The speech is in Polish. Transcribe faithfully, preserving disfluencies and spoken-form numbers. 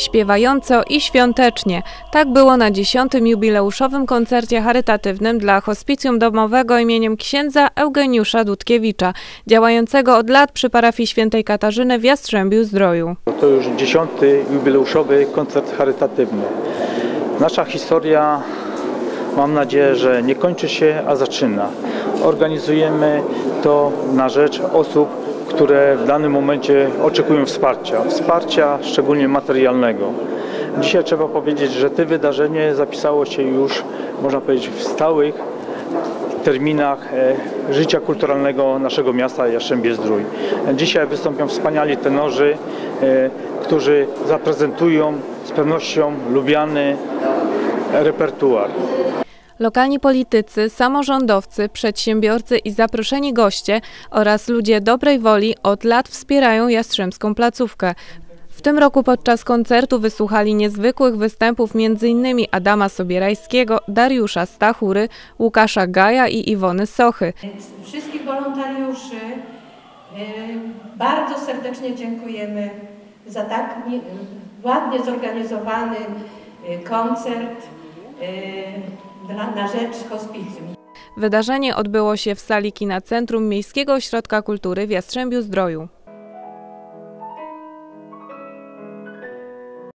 Śpiewająco i świątecznie. Tak było na dziesiątym jubileuszowym koncercie charytatywnym dla Hospicjum Domowego imieniem księdza Eugeniusza Dudkiewicza, działającego od lat przy parafii Świętej Katarzyny w Jastrzębiu-Zdroju. To już dziesiąty jubileuszowy koncert charytatywny. Nasza historia, mam nadzieję, że nie kończy się, a zaczyna. Organizujemy to na rzecz osób, które w danym momencie oczekują wsparcia, wsparcia szczególnie materialnego. Dzisiaj trzeba powiedzieć, że to wydarzenie zapisało się już, można powiedzieć, w stałych terminach życia kulturalnego naszego miasta Jastrzębie-Zdrój. Dzisiaj wystąpią wspaniali tenorzy, którzy zaprezentują z pewnością lubiany repertuar. Lokalni politycy, samorządowcy, przedsiębiorcy i zaproszeni goście oraz ludzie dobrej woli od lat wspierają jastrzębską placówkę. W tym roku podczas koncertu wysłuchali niezwykłych występów między innymi Adama Sobierajskiego, Dariusza Stachury, Łukasza Gaja i Iwony Sochy. Wszystkich wolontariuszy bardzo serdecznie dziękujemy za tak ładnie zorganizowany koncert na rzecz hospicjum. Wydarzenie odbyło się w sali kina Centrum Miejskiego Ośrodka Kultury w Jastrzębiu-Zdroju.